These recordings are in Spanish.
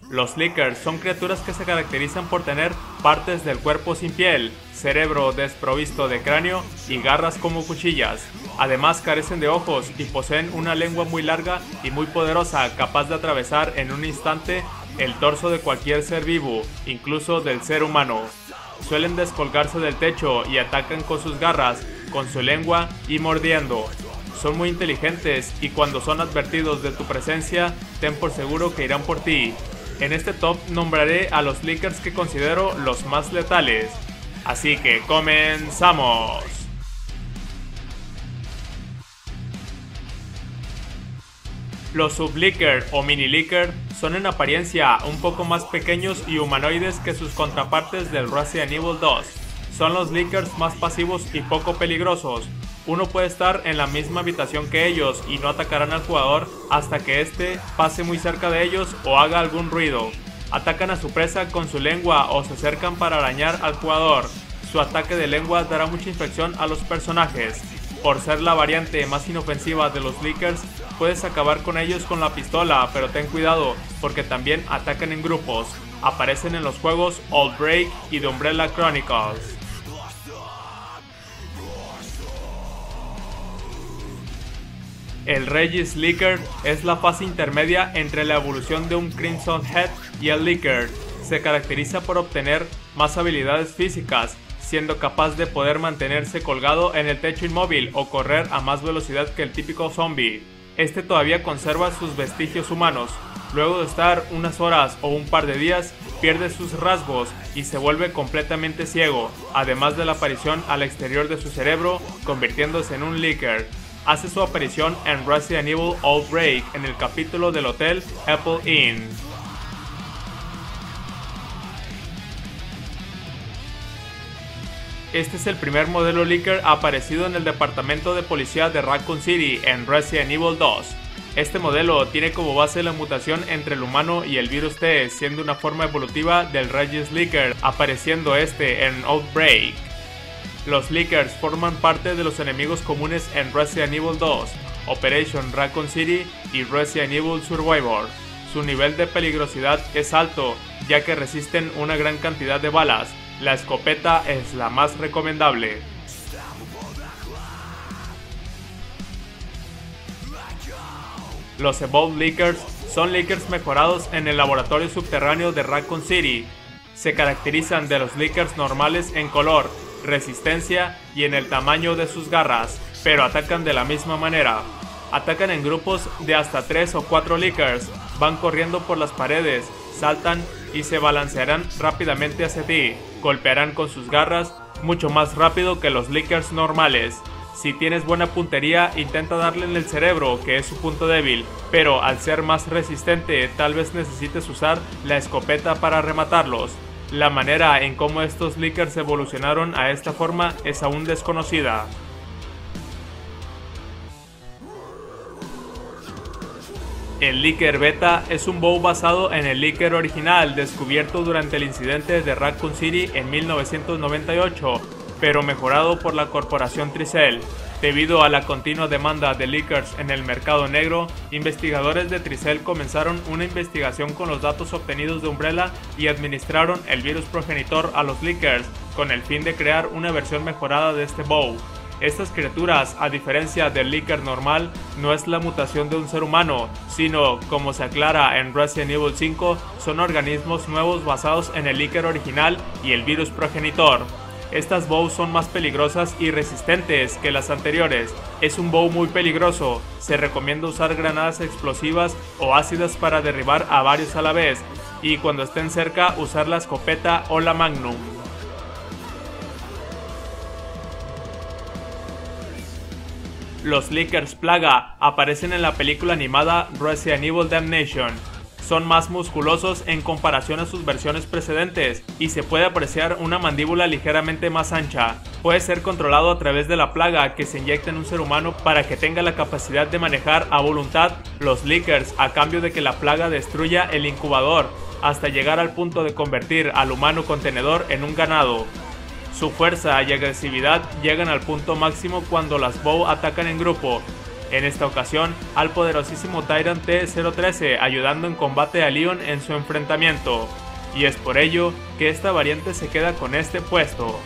Los Lickers son criaturas que se caracterizan por tener partes del cuerpo sin piel, cerebro desprovisto de cráneo y garras como cuchillas. Además carecen de ojos y poseen una lengua muy larga y muy poderosa, capaz de atravesar en un instante el torso de cualquier ser vivo, incluso del ser humano. Suelen descolgarse del techo y atacan con sus garras, con su lengua y mordiendo. Son muy inteligentes y cuando son advertidos de tu presencia, ten por seguro que irán por ti. En este top nombraré a los Lickers que considero los más letales. Así que comenzamos. Los Sub-Licker o Mini-Licker son en apariencia un poco más pequeños y humanoides que sus contrapartes del Resident Evil 2. Son los Lickers más pasivos y poco peligrosos. Uno puede estar en la misma habitación que ellos y no atacarán al jugador hasta que éste pase muy cerca de ellos o haga algún ruido. Atacan a su presa con su lengua o se acercan para arañar al jugador. Su ataque de lengua dará mucha infección a los personajes. Por ser la variante más inofensiva de los Lickers, puedes acabar con ellos con la pistola, pero ten cuidado porque también atacan en grupos. Aparecen en los juegos Outbreak y The Umbrella Chronicles. El Regis Licker es la fase intermedia entre la evolución de un Crimson Head y el Licker. Se caracteriza por obtener más habilidades físicas, siendo capaz de poder mantenerse colgado en el techo inmóvil o correr a más velocidad que el típico zombie. Este todavía conserva sus vestigios humanos. Luego de estar unas horas o un par de días, pierde sus rasgos y se vuelve completamente ciego, además de la aparición al exterior de su cerebro, convirtiéndose en un Licker. Hace su aparición en Resident Evil Outbreak en el capítulo del hotel Apple Inn. Este es el primer modelo Licker aparecido en el departamento de policía de Raccoon City en Resident Evil 2. Este modelo tiene como base la mutación entre el humano y el virus T, siendo una forma evolutiva del Regis Licker, apareciendo este en Outbreak. Los Lickers forman parte de los enemigos comunes en Resident Evil 2, Operation Raccoon City y Resident Evil Survivor. Su nivel de peligrosidad es alto, ya que resisten una gran cantidad de balas. La escopeta es la más recomendable. Los Evolved Lickers son Lickers mejorados en el laboratorio subterráneo de Raccoon City. Se caracterizan de los Lickers normales en color, resistencia y en el tamaño de sus garras, pero atacan de la misma manera. Atacan en grupos de hasta 3 o 4 Lickers, van corriendo por las paredes, saltan y se balancearán rápidamente hacia ti, golpearán con sus garras mucho más rápido que los Lickers normales. Si tienes buena puntería, intenta darle en el cerebro, que es su punto débil, pero al ser más resistente tal vez necesites usar la escopeta para rematarlos. La manera en cómo estos Lickers evolucionaron a esta forma es aún desconocida. El Licker Beta es un bow basado en el Licker original descubierto durante el incidente de Raccoon City en 1998, pero mejorado por la corporación Tricell. Debido a la continua demanda de Lickers en el mercado negro, investigadores de Tricell comenzaron una investigación con los datos obtenidos de Umbrella y administraron el virus progenitor a los Lickers, con el fin de crear una versión mejorada de este bow. Estas criaturas, a diferencia del Licker normal, no es la mutación de un ser humano, sino, como se aclara en Resident Evil 5, son organismos nuevos basados en el Licker original y el virus progenitor. Estas bows son más peligrosas y resistentes que las anteriores. Es un bow muy peligroso. Se recomienda usar granadas explosivas o ácidas para derribar a varios a la vez, y cuando estén cerca usar la escopeta o la Magnum. Los Lickers Plaga aparecen en la película animada Resident Evil Damnation. Son más musculosos en comparación a sus versiones precedentes y se puede apreciar una mandíbula ligeramente más ancha. Puede ser controlado a través de la plaga que se inyecta en un ser humano para que tenga la capacidad de manejar a voluntad los Lickers a cambio de que la plaga destruya el incubador hasta llegar al punto de convertir al humano contenedor en un ganado. Su fuerza y agresividad llegan al punto máximo cuando las bow atacan en grupo. en esta ocasión al poderosísimo Tyrant T013 ayudando en combate a Leon en su enfrentamiento, y es por ello que esta variante se queda con este puesto.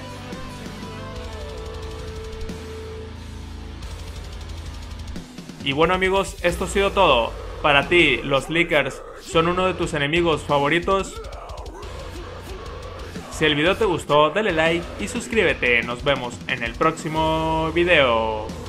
Y bueno amigos, esto ha sido todo. Para ti, los Lickers son uno de tus enemigos favoritos. Si el video te gustó, dale like y suscríbete. Nos vemos en el próximo video.